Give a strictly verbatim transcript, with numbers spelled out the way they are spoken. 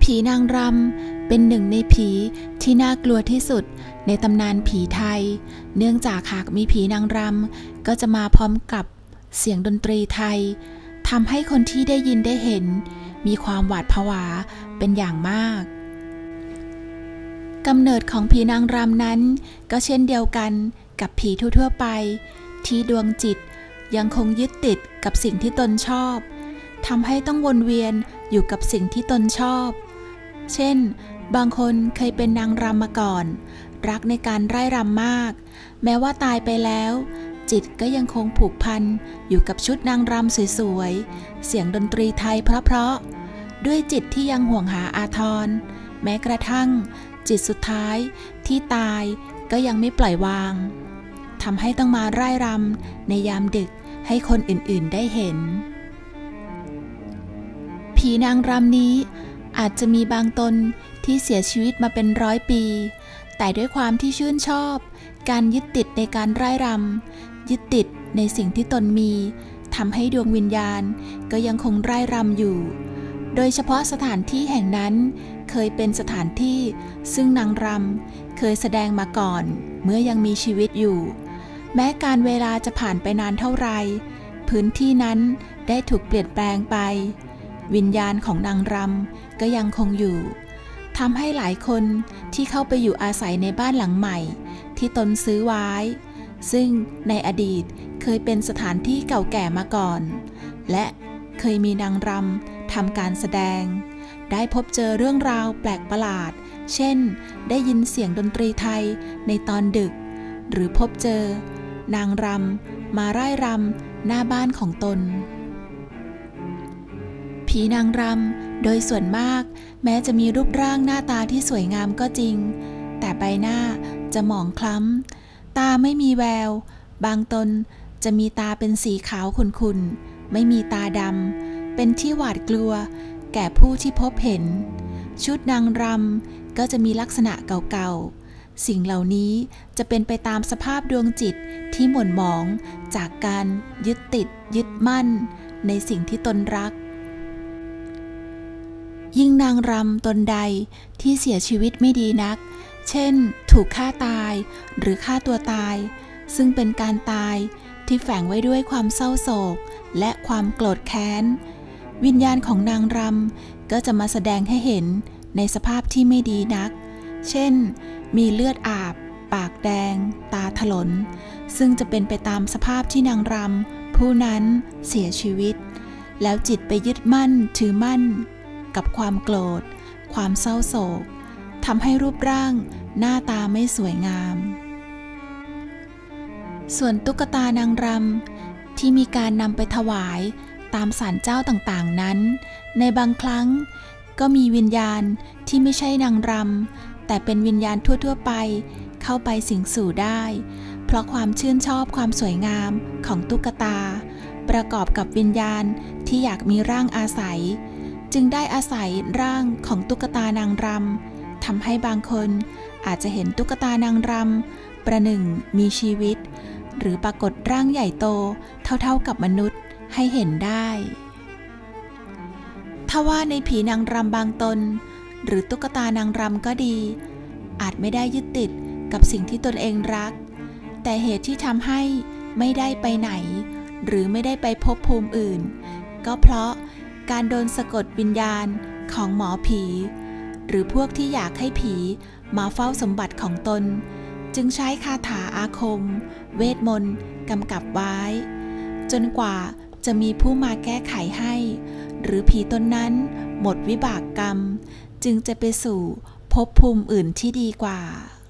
ผีนางรำเป็นหนึ่งในผีที่น่ากลัวที่สุดในตำนานผีไทยเนื่องจากหากมีผีนางรำก็จะมาพร้อมกับเสียงดนตรีไทยทำให้คนที่ได้ยินได้เห็นมีความหวาดผวาเป็นอย่างมากกำเนิดของผีนางรำนั้นก็เช่นเดียวกันกับผีทั่วๆไปที่ดวงจิตยังคงยึดติดกับสิ่งที่ตนชอบทำให้ต้องวนเวียนอยู่กับสิ่งที่ตนชอบเช่นบางคนเคยเป็นนางรำมาก่อนรักในการไร่รำมากแม้ว่าตายไปแล้วจิตก็ยังคงผูกพันอยู่กับชุดนางรำสวยๆเสียงดนตรีไทยเพราะๆด้วยจิตที่ยังห่วงหาอาทรแม้กระทั่งจิตสุดท้ายที่ตายก็ยังไม่ปล่อยวางทำให้ต้องมาไร่รำในยามดึกให้คนอื่นๆได้เห็นผีนางรำนี้อาจจะมีบางตนที่เสียชีวิตมาเป็นร้อยปีแต่ด้วยความที่ชื่นชอบการยึดติดในการไร่รำยึดติดในสิ่งที่ตนมีทำให้ดวงวิญญาณก็ยังคงไร่รำอยู่โดยเฉพาะสถานที่แห่งนั้นเคยเป็นสถานที่ซึ่งนางรำเคยแสดงมาก่อนเมื่อยังมีชีวิตอยู่แม้การเวลาจะผ่านไปนานเท่าไรพื้นที่นั้นได้ถูกเปลี่ยนแปลงไปวิญญาณของนางรำก็ยังคงอยู่ทำให้หลายคนที่เข้าไปอยู่อาศัยในบ้านหลังใหม่ที่ตนซื้อไว้ซึ่งในอดีตเคยเป็นสถานที่เก่าแก่มาก่อนและเคยมีนางรำทำการแสดงได้พบเจอเรื่องราวแปลกประหลาดเช่นได้ยินเสียงดนตรีไทยในตอนดึกหรือพบเจอนางรำมาไร่รำหน้าบ้านของตนผีนางรำโดยส่วนมากแม้จะมีรูปร่างหน้าตาที่สวยงามก็จริงแต่ใบหน้าจะหมองคล้ำตาไม่มีแววบางตนจะมีตาเป็นสีขาวขุ่นๆไม่มีตาดำเป็นที่หวาดกลัวแก่ผู้ที่พบเห็นชุดนางรำก็จะมีลักษณะเก่าๆสิ่งเหล่านี้จะเป็นไปตามสภาพดวงจิตที่หม่นหมองจากการยึดติดยึดมั่นในสิ่งที่ตนรักยิ่งนางรำตนใดที่เสียชีวิตไม่ดีนักเช่นถูกฆ่าตายหรือฆ่าตัวตายซึ่งเป็นการตายที่แฝงไว้ด้วยความเศร้าโศกและความโกรธแค้นวิญญาณของนางรำก็จะมาแสดงให้เห็นในสภาพที่ไม่ดีนักเช่นมีเลือดอาบปากแดงตาถลนซึ่งจะเป็นไปตามสภาพที่นางรำผู้นั้นเสียชีวิตแล้วจิตไปยึดมั่นถือมั่นกับความโกรธความเศร้าโศกทำให้รูปร่างหน้าตาไม่สวยงามส่วนตุ๊กตานางรำที่มีการนำไปถวายตามศาลเจ้าต่างๆนั้นในบางครั้งก็มีวิญญาณที่ไม่ใช่นางรำแต่เป็นวิญญาณทั่วๆไปเข้าไปสิงสู่ได้เพราะความชื่นชอบความสวยงามของตุ๊กตาประกอบกับวิญญาณที่อยากมีร่างอาศัยจึงได้อาศัยร่างของตุ๊กตานางรำทำให้บางคนอาจจะเห็นตุ๊กตานางรำประหนึ่งมีชีวิตหรือปรากฏร่างใหญ่โตเท่าๆกับมนุษย์ให้เห็นได้ถ้าว่าในผีนางรำบางตนหรือตุ๊กตานางรำก็ดีอาจไม่ได้ยึดติดกับสิ่งที่ตนเองรักแต่เหตุที่ทำให้ไม่ได้ไปไหนหรือไม่ได้ไปพบภูมิอื่นก็เพราะการโดนสะกดวิญญาณของหมอผีหรือพวกที่อยากให้ผีมาเฝ้าสมบัติของตนจึงใช้คาถาอาคมเวทมนต์กำกับไว้จนกว่าจะมีผู้มาแก้ไขให้หรือผีตนนั้นหมดวิบากกรรมจึงจะไปสู่ภพภูมิอื่นที่ดีกว่า